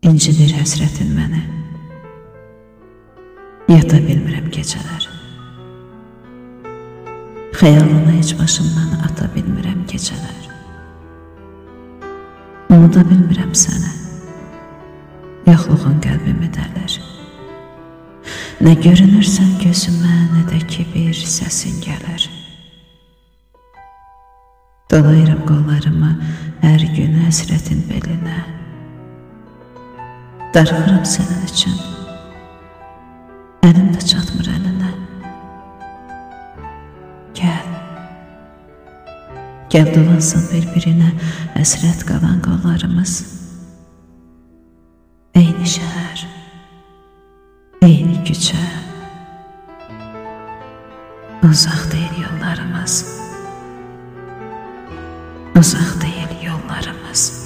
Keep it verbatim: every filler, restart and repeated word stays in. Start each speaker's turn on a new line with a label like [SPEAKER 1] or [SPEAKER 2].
[SPEAKER 1] İncidir həsrətin məni. Yata bilmirəm gecələr. Xəyalını heç başımdan ata bilmirəm gecələr. Unuda bilmirəm səni. Yoxluğun qəlbimi dəlir. Nə görünürsən gözümə, nə də ki bir səsin gəlir. Dolayıram qollarımı hər gün həsrətin belinə. Darıxıram sənin üçün, əlim də çatmır əlinə. Gəl, gəl dolansın bir-birinə həsrət qalan qollarımız. Eyni şəhər, eyni küçə, uzaq deyil yollarımız, uzaq deyil yollarımız.